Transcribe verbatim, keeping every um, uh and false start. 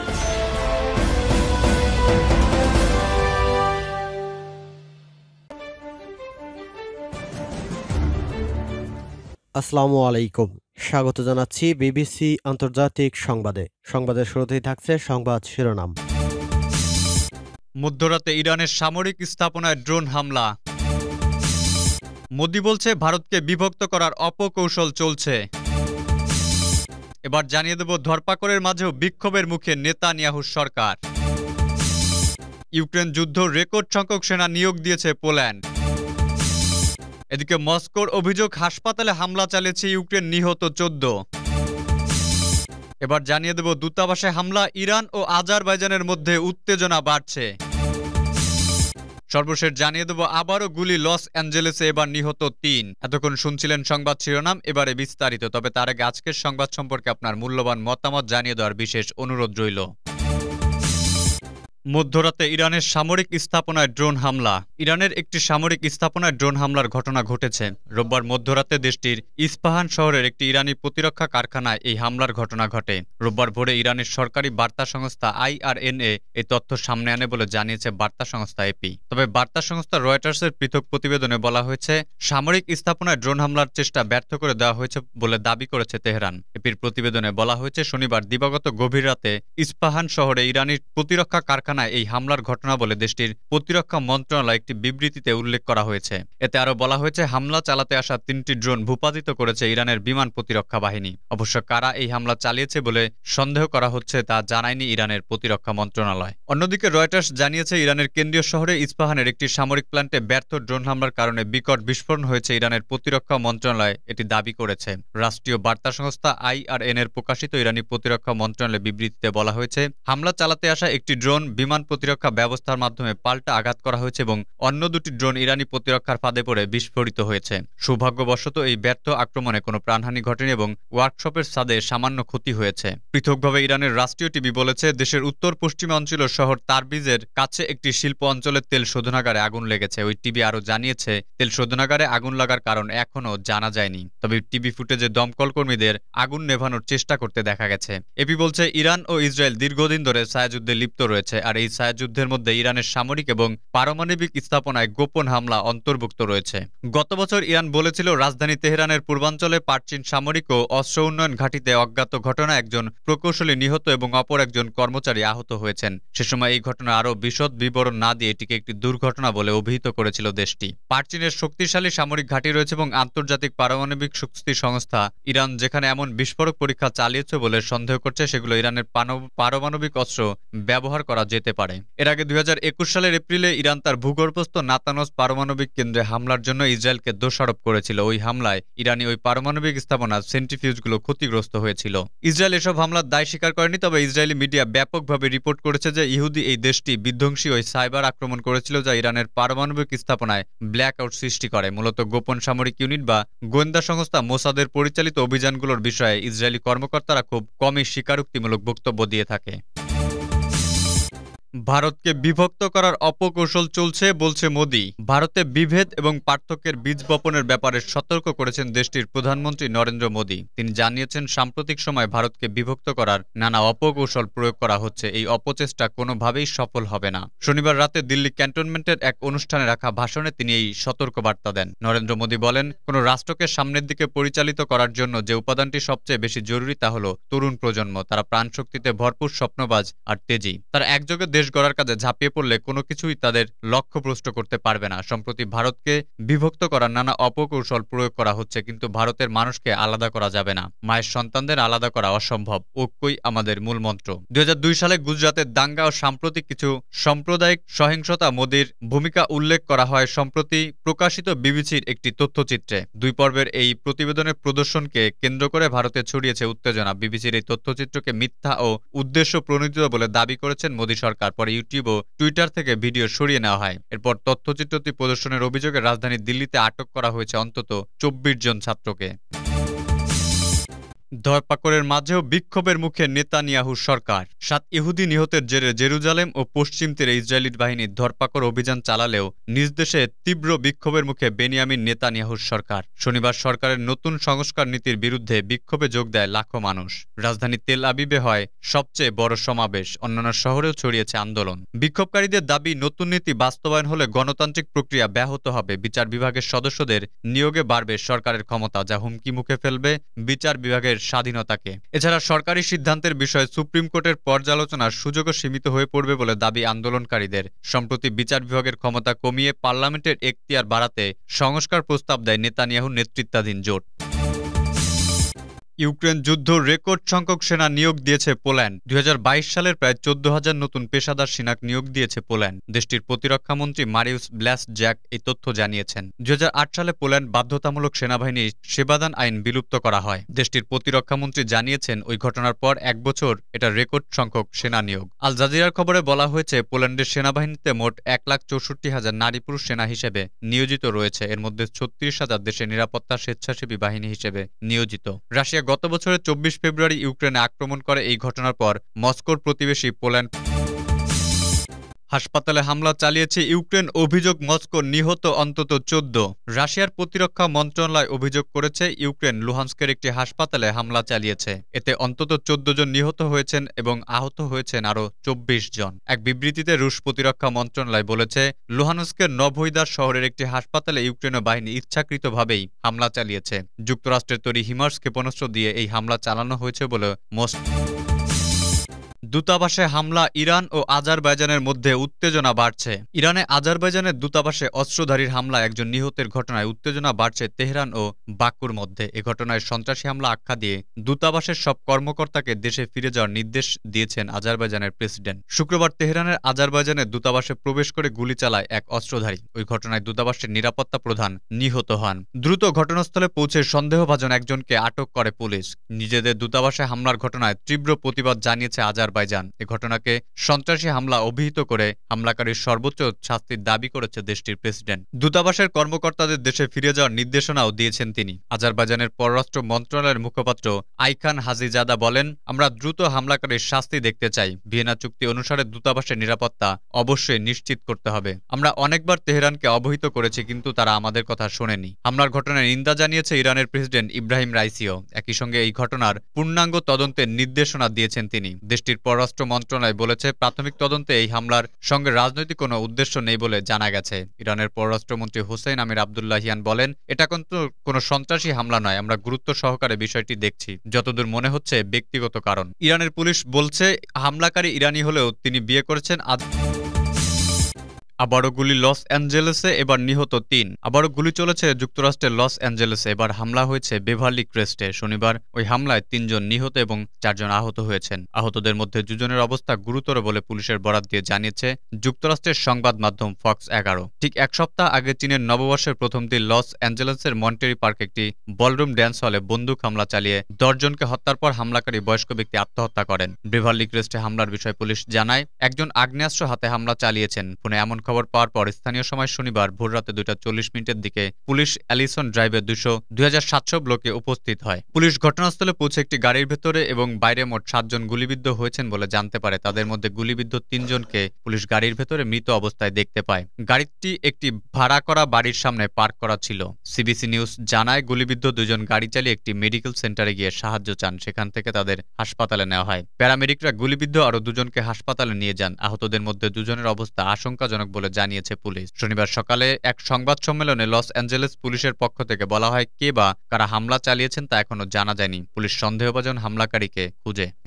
আসসালামু আলাইকুম, স্বাগত জানাচ্ছি বিবিসি আন্তর্জাতিক সংবাদে। সংবাদের শুরুতেই থাকছে সংবাদ শিরোনাম। মধ্যরাতে ইরানের সামরিক স্থাপনায় ড্রোন হামলা। মোদি বলছে ভারতকে বিভক্ত করার অপকৌশল চলছে। এবার জানিয়ে দেব ধরপাকড়ের মাঝেও বিক্ষোভের মুখে নেতানিয়াহুর সরকার। ইউক্রেন যুদ্ধ রেকর্ড সংখ্যক সেনা নিয়োগ দিয়েছে পোল্যান্ড। এদিকে মস্কোর অভিযোগ হাসপাতালে হামলা চালিয়েছে ইউক্রেন, নিহত চোদ্দ। এবার জানিয়ে দেব দূতাবাসে হামলা, ইরান ও আজারবাইজানের মধ্যে উত্তেজনা বাড়ছে। সর্বশেষ জানিয়ে দেব আবারও গুলি লস অ্যাঞ্জেলেসে, এবার নিহত তিন। এতক্ষণ শুনছিলেন সংবাদ শিরোনাম, এবারে বিস্তারিত। তবে তার আগে আজকের সংবাদ সম্পর্কে আপনার মূল্যবান মতামত জানিয়ে দেওয়ার বিশেষ অনুরোধ রইল। মধ্যরাতে ইরানের সামরিক স্থাপনায় ড্রোন হামলা। ইরানের একটি সামরিক স্থাপনায় ড্রোন হামলার ঘটনা ঘটেছে। রোববার মধ্যরাতে দেশটির ইস্পাহান শহরের একটি ইরানি প্রতিরক্ষা কারখানায় এই হামলার ঘটনা ঘটে। রোববার ভোরে ইরানের সরকারি বার্তা সংস্থা আই আর এন এ এই তথ্য সামনে আনে বলে জানিয়েছে বার্তা সংস্থা এপি। তবে বার্তা সংস্থা রয়টার্সের পৃথক প্রতিবেদনে বলা হয়েছে সামরিক স্থাপনায় ড্রোন হামলার চেষ্টা ব্যর্থ করে দেওয়া হয়েছে বলে দাবি করেছে তেহরান। এপির প্রতিবেদনে বলা হয়েছে শনিবার দিবাগত গভীর রাতে ইস্পাহান শহরে ইরানির প্রতিরক্ষা কারখানা এই হামলার ঘটনা বলে দেশটির প্রতিরক্ষা মন্ত্রণালয় একটি বিবৃতিতে উল্লেখ করা হয়েছে। এতে আরো বলা হয়েছে হামলা চালাতে আসা তিনটি ড্রোন ভূপাতিত করেছে ইরানের বিমান প্রতিরক্ষা বাহিনী। অবশ্য কারা এই হামলা চালিয়েছে বলে সন্দেহ করা হচ্ছে তা জানায়নি ইরানের প্রতিরক্ষা মন্ত্রণালয়। অন্যদিকে রয়টার্স জানিয়েছে ইরানের কেন্দ্রীয় শহরে ইস্পাহানের একটি সামরিক প্ল্যান্টে ব্যর্থ ড্রোন হামলার কারণে বিকট বিস্ফোরণ হয়েছে ইরানের প্রতিরক্ষা মন্ত্রণালয় এটি দাবি করেছে। রাষ্ট্রীয় বার্তা সংস্থা আই আর এন এর প্রকাশিত ইরানি প্রতিরক্ষা মন্ত্রণালয়ের বিবৃতিতে বলা হয়েছে হামলা চালাতে আসা একটি ড্রোন বিমান প্রতিরক্ষা ব্যবস্থার মাধ্যমে পাল্টা আঘাত করা হয়েছে এবং অন্য দুটি ড্রোন ইরানি প্রতিরক্ষার ফাঁদে পড়ে বিস্ফোরিত হয়েছে। সৌভাগ্যবশত এই ব্যর্থ আক্রমণে কোনো প্রাণহানি ঘটেনি এবং ওয়ার্কশপের ছাদে সামান্য ক্ষতি হয়েছে। পৃথকভাবে ইরানের রাষ্ট্রীয় টিভি বলেছে দেশের উত্তর পশ্চিমাঞ্চল শহর তারবিজের কাছে একটি শিল্প অঞ্চলের তেল শোধনাগারে আগুন লেগেছে। ওই টিভি আরও জানিয়েছে তেল শোধনাগারে আগুন লাগার কারণ এখনও জানা যায়নি। তবে টিভি ফুটেজে দমকল কর্মীদের আগুন নেভানোর চেষ্টা করতে দেখা গেছে। এপি বলছে ইরান ও ইসরায়েল দীর্ঘদিন ধরে ছায়াযুদ্ধে লিপ্ত রয়েছে, আর এই ছায়াযুদ্ধের মধ্যে ইরানের সামরিক এবং পারমাণবিক স্থাপনায় গোপন হামলা অন্তর্ভুক্ত রয়েছে। গত বছর ইরান বলেছিল রাজধানী তেহরানের পূর্বাঞ্চলে পারচিন সামরিক ও অস্ত্র উন্নয়ন ঘাঁটিতে অজ্ঞাত ঘটনা একজন প্রকৌশলী নিহত এবং অপর একজন কর্মচারী আহত হয়েছেন। সে সময় এই ঘটনা আরও বিশদ বিবরণ না দিয়ে এটিকে একটি দুর্ঘটনা বলে অভিহিত করেছিল দেশটি। পারচিনের শক্তিশালী সামরিক ঘাঁটি রয়েছে এবং আন্তর্জাতিক পারমাণবিক শক্তি সংস্থা ইরান যেখানে এমন বিস্ফোরক পরীক্ষা চালিয়েছে বলে সন্দেহ করছে সেগুলো ইরানের পারমাণবিক অস্ত্র ব্যবহার করা যেতে পারে। এর আগে দুই হাজার একুশ সালের এপ্রিলে ইরান তার ভূগর্ভস্থ নাতানজ পারমাণবিক কেন্দ্রে হামলার জন্য ইসরায়েলকে দোষারোপ করেছিল। ওই হামলায় ইরানি ওই পারমাণবিক স্থাপনা সেন্ট্রিফিউজগুলো ক্ষতিগ্রস্ত হয়েছিল। ইসরায়েল এসব হামলার দায় স্বীকার করেনি, তবে ইসরায়েলি মিডিয়া ব্যাপকভাবে রিপোর্ট করেছে যে ইহুদি এই দেশটি বিধ্বংসী ওই সাইবার আক্রমণ করেছিল যা ইরানের পারমাণবিক স্থাপনায় ব্ল্যাক আউট সৃষ্টি করে। মূলত গোপন সামরিক ইউনিট বা গোয়েন্দা সংস্থা মোসাদের পরিচালিত অভিযানগুলোর বিষয়ে ইসরায়েলি কর্মকর্তারা খুব কমই স্বীকারোক্তিমূলক বক্তব্য দিয়ে থাকে। ভারতকে বিভক্ত করার অপকৌশল চলছে বলছে মোদি। ভারতে বিভেদ এবং পার্থক্যের বীজ বপনের ব্যাপারে সতর্ক করেছেন দেশটির প্রধানমন্ত্রী নরেন্দ্র মোদি। তিনি জানিয়েছেন সাম্প্রতিক সময় ভারতকে বিভক্ত করার নানা অপকৌশল প্রয়োগ করা হচ্ছে, এই অপচেষ্টা কোনোভাবেই সফল হবে না। শনিবার রাতে দিল্লি ক্যান্টনমেন্টের এক অনুষ্ঠানে রাখা ভাষণে তিনি এই সতর্কবার্তা দেন। নরেন্দ্র মোদি বলেন কোনো রাষ্ট্রকে সামনের দিকে পরিচালিত করার জন্য যে উপাদানটি সবচেয়ে বেশি জরুরি তা হল তরুণ প্রজন্ম। তারা প্রাণশক্তিতে ভরপুর, স্বপ্নবাজ আর তেজি। তারা একযোগে দেশ গড়ার কাজে ঝাঁপিয়ে পড়লে কোনো কিছুই তাদের লক্ষ্যভ্রষ্ট করতে পারবে না। সম্প্রতি ভারতকে বিভক্ত করার নানা অপকৌশল প্রয়োগ করা হচ্ছে, কিন্তু ভারতের মানুষকে আলাদা করা যাবে না। মায়ের সন্তানদের আলাদা করা অসম্ভব। ঐক্যই আমাদের মূল মন্ত্র। দুই হাজার দুই সালে গুজরাতের দাঙ্গা ও সাম্প্রতিক কিছু সাম্প্রদায়িক সহিংসতা মোদির ভূমিকা উল্লেখ করা হয় সম্প্রতি প্রকাশিত বিবিসির একটি তথ্যচিত্রে। দুই পর্বের এই প্রতিবেদনের প্রদর্শনকে কেন্দ্র করে ভারতে ছড়িয়েছে উত্তেজনা। বিবিসির এই তথ্যচিত্রকে মিথ্যা ও উদ্দেশ্য প্রণোদিত বলে দাবি করেছেন মোদি সরকার। পরে ইউটিউব ও টুইটার থেকে ভিডিও সরিয়ে নেওয়া হয়। এরপর তথ্যচিত্রটি প্রদর্শনের অভিযোগে রাজধানী দিল্লিতে আটক করা হয়েছে অন্তত চব্বিশ জন ছাত্রকে। ধরপাকড়ের মাঝেও বিক্ষোভের মুখে নেতানিয়াহু সরকার। সাত ইহুদি নিহতের জেরে জেরুজালেম ও পশ্চিম তীরে ইসরায়েলি বাহিনীর ধরপাকড় অভিযান চালালেও নিজ দেশে তীব্র বিক্ষোভের মুখে বেনিয়ামিন নেতানিয়াহুর সরকার। শনিবার সরকারের নতুন সংস্কার নীতির বিরুদ্ধে বিক্ষোভে যোগ দেয় লাখো মানুষ। রাজধানী তেল আবিবে হয় সবচেয়ে বড় সমাবেশ, অন্যান্য শহরেও ছড়িয়েছে আন্দোলন। বিক্ষোভকারীদের দাবি, নতুন নীতি বাস্তবায়ন হলে গণতান্ত্রিক প্রক্রিয়া ব্যাহত হবে, বিচার বিভাগের সদস্যদের নিয়োগে বাড়বে সরকারের ক্ষমতা, যা হুমকি মুখে ফেলবে বিচার বিভাগের স্বাধীনতাকে। এছাড়া সরকারি সিদ্ধান্তের বিষয়ে সুপ্রিম কোর্টের পর্যালোচনার সুযোগও সীমিত হয়ে পড়বে বলে দাবি আন্দোলনকারীদের। সম্প্রতি বিচার বিভাগের ক্ষমতা কমিয়ে পার্লামেন্টের এখতিয়ার বাড়াতে সংস্কার প্রস্তাব দেয় নেতানিয়াহু নেতৃত্বাধীন জোট। ইউক্রেন যুদ্ধ রেকর্ড সংখ্যক সেনা নিয়োগ দিয়েছে পোল্যান্ড। দুই হাজার বাইশ সালের প্রায় চোদ্দ হাজার নতুন পেশাদার সেনা নিয়োগ দিয়েছে পোল্যান্ড। দেশটির প্রতিরক্ষামন্ত্রী মারিউস ব্ল্যাস জ্যাক এই তথ্য জানিয়েছেন। দুই হাজার আট সালে পোল্যান্ড বাধ্যতামূলক সেনাবাহিনী সেবাদান আইন বিলুপ্ত করা হয়। দেশটির প্রতিরক্ষামন্ত্রী জানিয়েছেন, ওই ঘটনার পর এক বছর এটা রেকর্ড সংখ্যক সেনা নিয়োগ। আল জাজিরার খবরে বলা হয়েছে, পোল্যান্ডের সেনাবাহিনীতে মোট এক লাখ চৌষট্টি হাজার নারী পুরুষ সেনা হিসেবে নিয়োজিত রয়েছে। এর মধ্যে ছত্রিশ হাজার দেশের নিরাপত্তা স্বেচ্ছাসেবী বাহিনী হিসেবে নিয়োজিত। রাশিয়া গত বছরের চব্বিশ ফেব্রুয়ারি ইউক্রেনে আক্রমণ করে। এই ঘটনার পর মস্কোর প্রতিবেশী পোল্যান্ড হাসপাতালে হামলা চালিয়েছে ইউক্রেন। অভিযোগ, মস্কো নিহত অন্তত চোদ্দ। রাশিয়ার প্রতিরক্ষা মন্ত্রণালয় অভিযোগ করেছে, ইউক্রেন লুহান্স্কের একটি হাসপাতালে হামলা চালিয়েছে। এতে অন্তত চোদ্দ জন নিহত হয়েছেন এবং আহত হয়েছেন আরও চব্বিশ জন। এক বিবৃতিতে রুশ প্রতিরক্ষা মন্ত্রণালয় বলেছে, লুহান্স্কের নভোইদার শহরের একটি হাসপাতালে ইউক্রেনীয় বাহিনী ইচ্ছাকৃতভাবেই হামলা চালিয়েছে। যুক্তরাষ্ট্রের তৈরি হিমার্স ক্ষেপণাস্ত্র দিয়ে এই হামলা চালানো হয়েছে বলে মস্কো। দূতাবাসে হামলা, ইরান ও আজারবাইজানের মধ্যে উত্তেজনা বাড়ছে। ইরানে আজারবাইজানের দূতাবাসে অস্ত্রধারীর হামলায় একজন নিহতের ঘটনায় উত্তেজনা বাড়ছে তেহরান ও বাকুর মধ্যে। এ ঘটনায় সন্ত্রাসী হামলা আখ্যা দিয়ে দূতাবাসের সব কর্মকর্তাকে দেশে ফিরে যাওয়ার নির্দেশ দিয়েছেন আজারবাইজানের প্রেসিডেন্ট। শুক্রবার তেহরানের আজারবাইজানের দূতাবাসে প্রবেশ করে গুলি চালায় এক অস্ত্রধারী। ওই ঘটনায় দূতাবাসের নিরাপত্তা প্রধান নিহত হন। দ্রুত ঘটনাস্থলে পৌঁছে সন্দেহভাজন একজনকে আটক করে পুলিশ। নিজেদের দূতাবাসে হামলার ঘটনায় তীব্র প্রতিবাদ জানিয়েছে আজারবাইজান। এ ঘটনাকে সন্ত্রাসী হামলা অভিহিত করে হামলাকারীর সর্বোচ্চ শাস্তির দাবি করেছে দেশটির প্রেসিডেন্ট। দূতাবাসের কর্মকর্তাদের দেশে ফিরে যাওয়ার নির্দেশনাও দিয়েছেন তিনি। আজারবাইজানের পররাষ্ট্র মন্ত্রণালয়ের মুখপাত্র আইখান হাজিজাদা বলেন, আমরা দ্রুত হামলাকারীর শাস্তি দেখতে চাই। ভিয়েনা চুক্তি অনুসারে দূতাবাসের নিরাপত্তা অবশ্যই নিশ্চিত করতে হবে। আমরা অনেকবার তেহরানকে অবহিত করেছি, কিন্তু তারা আমাদের কথা শোনেনি। হামলার ঘটনার নিন্দা জানিয়েছে ইরানের প্রেসিডেন্ট ইব্রাহিম রাইসিও। একই সঙ্গে এই ঘটনার পূর্ণাঙ্গ তদন্তের নির্দেশনা দিয়েছেন তিনি। দেশটির পররাষ্ট্র মন্ত্রণালয় বলেছে, প্রাথমিক তদন্তে এই হামলার সঙ্গে রাজনৈতিক কোনো উদ্দেশ্য নেই বলে জানা গেছে। ইরানের পররাষ্ট্রমন্ত্রী হোসেন আমির আবদুল্লাহিয়ান বলেন, এটা কিন্তু কোনো সন্ত্রাসী হামলা নয়, আমরা গুরুত্ব সহকারে বিষয়টি দেখছি। যতদূর মনে হচ্ছে ব্যক্তিগত কারণ। ইরানের পুলিশ বলছে, হামলাকারী ইরানি হলেও তিনি বিয়ে করেছেন। আবারও গুলি লস অ্যাঞ্জেলেসে, এবার নিহত তিন। আবারও গুলি চলেছে যুক্তরাষ্ট্রের লস অ্যাঞ্জেলেসে। এবার হামলা হয়েছে বেভারলি ক্রেস্টে। শনিবার ওই হামলায় তিনজন নিহত এবং চারজন আহত হয়েছেন। আহতদের মধ্যে দুজনের অবস্থা গুরুতর বলে পুলিশের বরাত দিয়ে জানিয়েছে যুক্তরাষ্ট্রের সংবাদ মাধ্যম ফক্স এগারো। ঠিক এক সপ্তাহ আগে চীনের নববর্ষের প্রথম দিন লস অ্যাঞ্জেলেসের মন্টেরি পার্ক একটি বলরুম ড্যান্স হলে বন্দুক হামলা চালিয়ে দশজনকে হত্যার পর হামলাকারী বয়স্ক ব্যক্তি আত্মহত্যা করেন। বেভারলি ক্রেস্টে হামলার বিষয়ে পুলিশ জানায়, একজন আগ্নেয়াস্ত্র হাতে হামলা চালিয়েছেন। ফোনে এমন খবর পাওয়ার পর স্থানীয় সময় শনিবার ভোররাতে দুইটা চল্লিশ মিনিটের দিকে পুলিশ অ্যালিসন ড্রাইভের দুশো দুই হাজার সাতশো ব্লকে উপস্থিত হয়। পুলিশ ঘটনাস্থলে পৌঁছে একটি গাড়ির ভেতরে এবং বাইরে মোট সাতজন গুলিবিদ্ধ হয়েছেন বলে জানতে পারে। তাদের মধ্যে গুলিবিদ্ধ তিনজনকে পুলিশ গাড়ির ভেতরে মৃত অবস্থায় দেখতে পায়। গাড়িটি একটি ভাড়া করা বাড়ির সামনে পার্ক করা ছিল। সিবিসি নিউজ জানায়, গুলিবিদ্ধ দুজন গাড়ি চালিয়ে একটি মেডিকেল সেন্টারে গিয়ে সাহায্য চান। সেখান থেকে তাদের হাসপাতালে নেওয়া হয়। প্যারামেডিকরা গুলিবিদ্ধ আরও দুজনকে হাসপাতালে নিয়ে যান। আহতদের মধ্যে দুজনের অবস্থা আশঙ্কাজনক বলে জানিয়েছে পুলিশ। শনিবার সকালে এক সংবাদ সম্মেলনে লস অ্যাঞ্জেলেস পুলিশের পক্ষ থেকে বলা হয়, কে বা কারা হামলা চালিয়েছেন তা এখনো জানা যায়নি। পুলিশ সন্দেহভাজন হামলাকারীকে খুঁজে